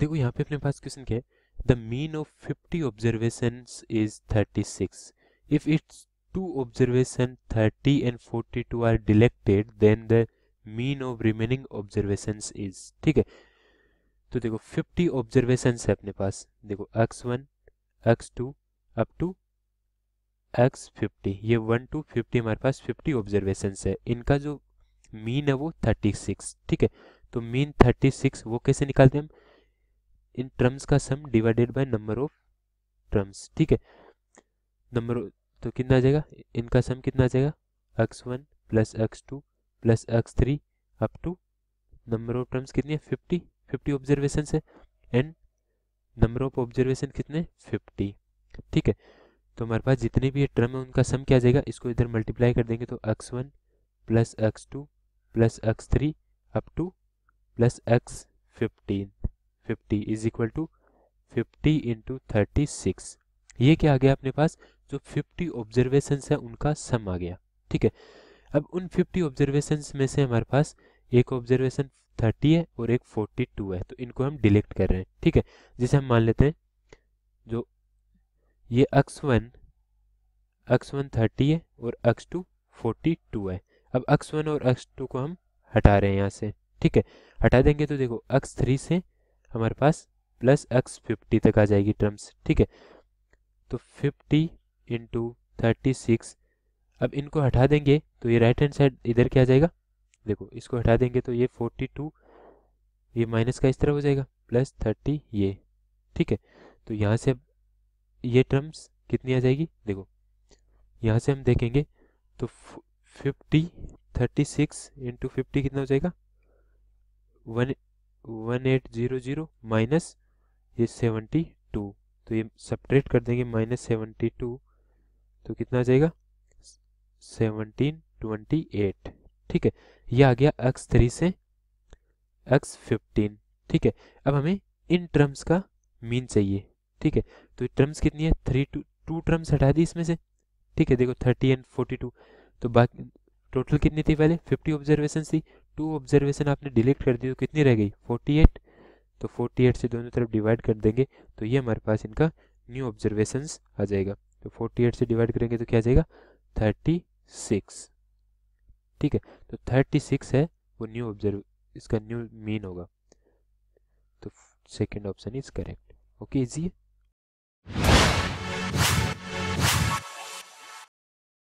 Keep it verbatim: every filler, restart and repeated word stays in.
देखो यहाँ पे अपने पास क्वेश्चन क्या है, the mean of fifty observations is thirty six, if its two observation thirty and forty two are deleted then the mean of remaining observations is. ठीक है, तो देखो फिफ्टी ऑब्जर्वेशंस है अपने पास, देखो x one x two up to x fifty, ये one two fifty हमारे पास फिफ्टी ऑब्जर्वेशंस है, इनका जो मीन है वो थर्टी सिक्स। ठीक है, तो मीन थर्टी सिक्स वो कैसे निकालते हैं हम, इन टर्म्स का sum divided by number of terms. ठीक है, नंबर तो कितना आ जाएगा, इनका सम कितना आ जाएगा, x one plus x two plus x three up to number of terms कितनी है फिफ्टी, फिफ्टी ऑब्जर्वेशन है एंड नंबर ऑफ ऑब्जर्वेशन कितने फिफ्टी। ठीक है, तो हमारे पास जितने भी ये टर्म है उनका सम क्या आ जाएगा, इसको इधर मल्टीप्लाई कर देंगे तो x one plus x two plus x three up to plus x fifteen fifty is equal to fifty into thirty six. ये क्या आ गया अपने पास, जो फिफ्टी ऑब्जर्वेशंस है उनका सम आ गया। ठीक है, अब उन फिफ्टी ऑब्जर्वेशंस में से हमारे पास एक ऑब्जर्वेशन थर्टी है और एक फोर्टी टू है, तो इनको हम डिलीट कर रहे हैं। ठीक है, जैसे हम मान लेते हैं जो ये x one x one thirty है और एक्स टू फोर्टी टू है, अब एक्स वन और एक्स टू को हम हटा रहे हैं यहाँ से। ठीक है, हटा देंगे तो देखो एक्स थ्री से हमारे पास प्लस एक्स फिफ्टी तक आ जाएगी टर्म्स। ठीक है, तो फिफ्टी इंटू थर्टी सिक्स, अब इनको हटा देंगे तो ये राइट हैंड साइड इधर क्या आ जाएगा, देखो इसको हटा देंगे तो ये फोर्टी टू, ये माइनस का इस तरह हो जाएगा प्लस थर्टी ये। ठीक है, तो यहाँ से अब ये टर्म्स कितनी आ जाएगी, देखो यहाँ से हम देखेंगे तो fifty thirty six into fifty कितना हो जाएगा, one one eight zero zero minus ये सेवेंटी टू, तो ये सब्ट्रैक्ट कर देंगे माइनस सेवेंटी टू, तो कितना आ जाएगा सेवनटीन ट्वेंटी एट। ठीक है, ये आ गया एक्स थ्री से एक्स फिफ्टीन। ठीक है, अब हमें इन टर्म्स का मीन चाहिए। ठीक है, तो टर्म्स कितनी है, थ्री टू टू टर्म्स हटा दी इसमें से। ठीक है, देखो थर्टी एंड फोर्टी टू, तो बाकी टोटल कितनी थी, पहले फिफ्टी ऑब्जर्वेशन थी, टू ऑब्जर्वेशन आपने डिलीट कर दी तो कितनी रह गई फोर्टी एट, तो फोर्टी एट से दोनों तरफ डिवाइड कर देंगे तो ये हमारे पास इनका न्यू ऑब्जर्वेशंस आ जाएगा। तो फोर्टी एट से डिवाइड करेंगे तो क्या आ जाएगा थर्टी सिक्स। ठीक है, तो थर्टी सिक्स है वो न्यू ऑब्जर्व, इसका न्यू मीन होगा, तो second option is correct. Okay, easy है।